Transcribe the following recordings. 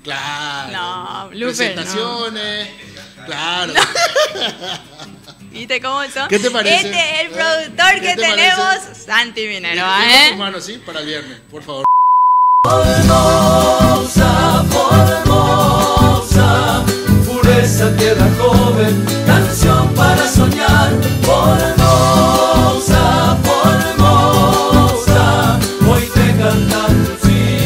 Claro. No, blooper, presentaciones. No. Claro. No. ¿Viste cómo son? ¿Qué te parece? Este es el productor que tenemos, parece? Santi Minerva, Deja tu mano, ¿sí? Para el viernes, por favor. Formosa, Formosa, pureza, tierra joven, canción para soñar. Formosa, Formosa, hoy te cantan tus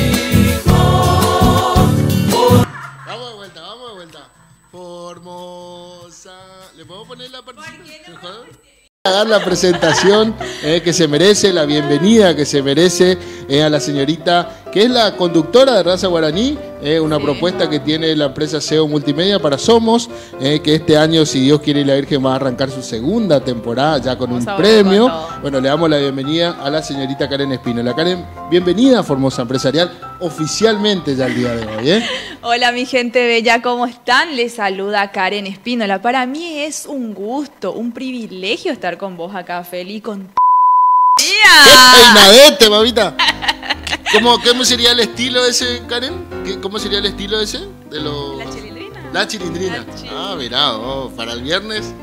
hijos. Vamos de vuelta. Formosa. ¿Le podemos poner la participación? A dar la presentación que se merece, la bienvenida que se merece a la señorita que es la conductora de Raza Guaraní, una propuesta que tiene la empresa SEO Multimedia para Somos, que este año, si Dios quiere y la Virgen, va a arrancar su segunda temporada ya con un premio. Bueno, le damos la bienvenida a la señorita Karen Espínola. Karen, bienvenida a Formosa Empresarial, oficialmente ya el día de hoy. Hola mi gente bella, ¿cómo están? Les saluda Karen Espínola. Para mí es un gusto, un privilegio estar con vos acá, Feli, con ¡Qué peinadete, mamita! ¿Cómo sería el estilo ese, Karen? ¿Cómo sería el estilo ese? La chilindrina. La chilindrina. Ah, mirá, para el viernes.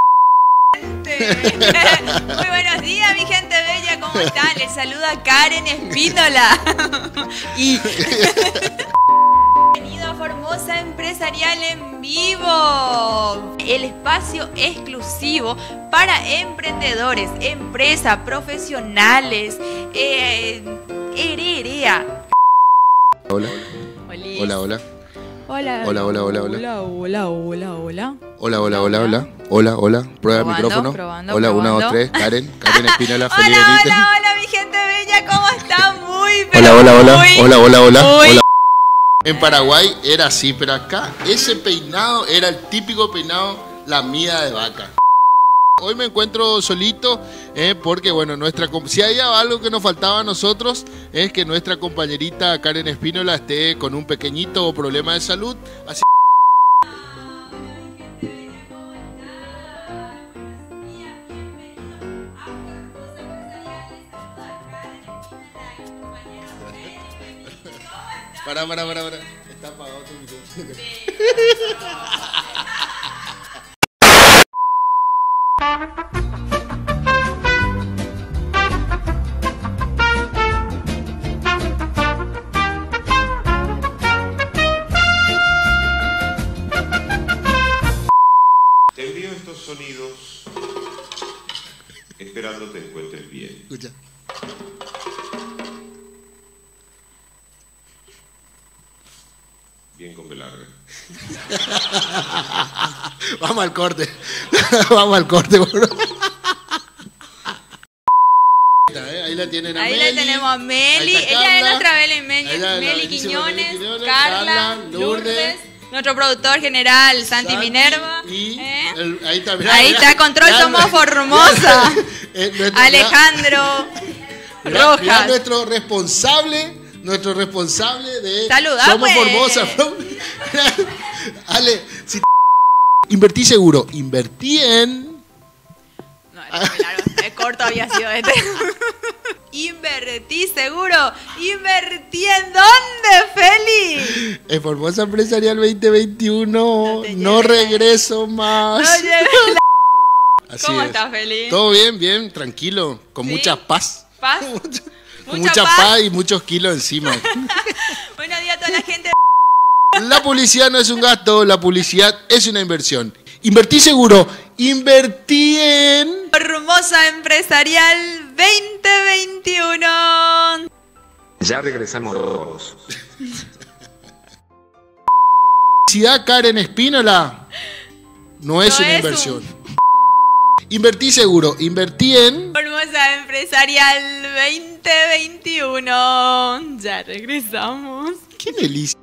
Muy buenos días, mi gente bella, ¿cómo están? Les saluda Karen Espínola. Y bienvenido a Formosa Empresarial en vivo, el espacio exclusivo para emprendedores, empresas, profesionales, hererea. Hola. Olis. Hola, hola. Hola. Hola, hola, hola, hola. Hola, hola, hola, hola. Hola, hola, hola, hola. Hola, hola. Prueba el micrófono. Hola, 1, 2, 3. Karen Espínola, feliz Hola, venite. hola, hola, mi gente bella, ¿cómo están? Muy, Hola, pero hola, hola. muy, Hola, hola, hola. muy. Hola. En Paraguay era así, pero acá ese peinado era el típico peinado la mía de vaca. Hoy me encuentro solito porque, bueno, si hay algo que nos faltaba a nosotros es que nuestra compañerita Karen Espínola esté con un pequeñito problema de salud. Así Para. Está apagado tu micrófono. Te envío estos sonidos esperando te encuentres bien. Escucha. Bien con Belarga. Vamos al corte. Vamos al corte, bro. Ahí la tienen a Ahí Meli. la tenemos a Meli. Ahí está Ella es Carla. nuestra Ahí la Meli bellísima Quiñones, Meli Carla, Lourdes, nuestro productor general, Santi Minerva. Y ahí está, mirá, Ahí mirá. está, Control Mirá, Somos Formosa. Alejandro mirá, Rojas. mirá nuestro responsable de Saludá, Somos pues. Formosa. Ale, si invertí seguro, invertí en... No, era muy largo. El corto había sido este. Invertí seguro. ¿Invertí en dónde, Feli? En Formosa Empresarial 2021 no regreso más. No llevé la... Así ¿Cómo es. estás, Feli? Todo bien, bien, tranquilo, con ¿Sí? mucha paz. ¿Paz? Con mucha paz y muchos kilos encima. Buenos días a toda la gente. La publicidad no es un gasto, la publicidad es una inversión. Invertí seguro, invertí en... Formosa Empresarial 2021. Ya regresamos. Publicidad Karen Espínola no es una inversión. Invertí seguro, invertí en... Formosa Empresarial 2021. Ya regresamos. ¡Qué delicia!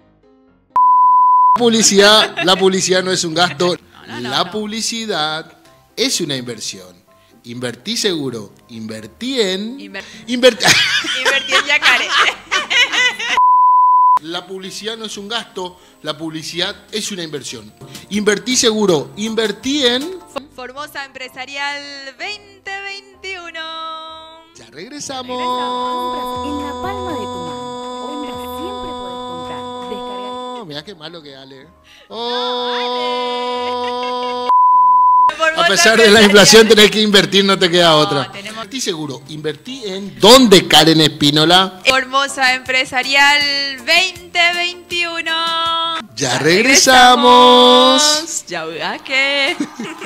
La publicidad no es un gasto, la publicidad es una inversión. Invertí seguro, invertí en... Invertí en Yacaré. La publicidad no es un gasto, la publicidad es una inversión. Invertí seguro, invertí en... Formosa Empresarial 2021. Ya regresamos. En la palma de tu mano. Hoy siempre podés comprar, descargar. mira qué malo que Ale. Oh. A pesar de la inflación tenés que invertir, no te queda otra. Estoy seguro, invertí en ¿dónde, Karen Espínola? Formosa Empresarial 2021. Ya regresamos. Ya que.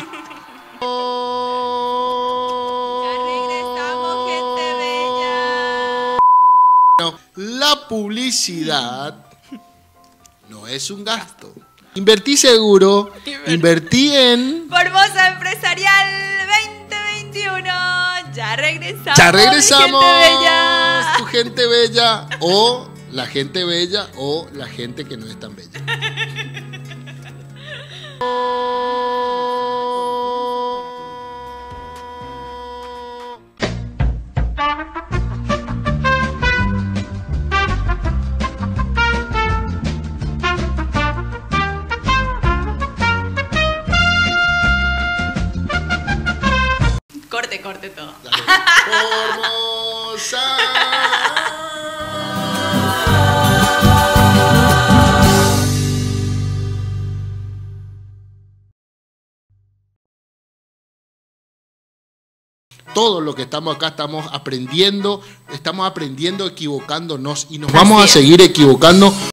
La publicidad no es un gasto. Invertí seguro, invertí en... Formosa Empresarial 2021. Ya regresamos. Ya regresamos. Gente bella. Tu gente bella o la gente bella o la gente que no es tan bella. Corte todo. Dale. Formosa. Todo lo que estamos acá estamos aprendiendo equivocándonos y nos vamos a seguir equivocando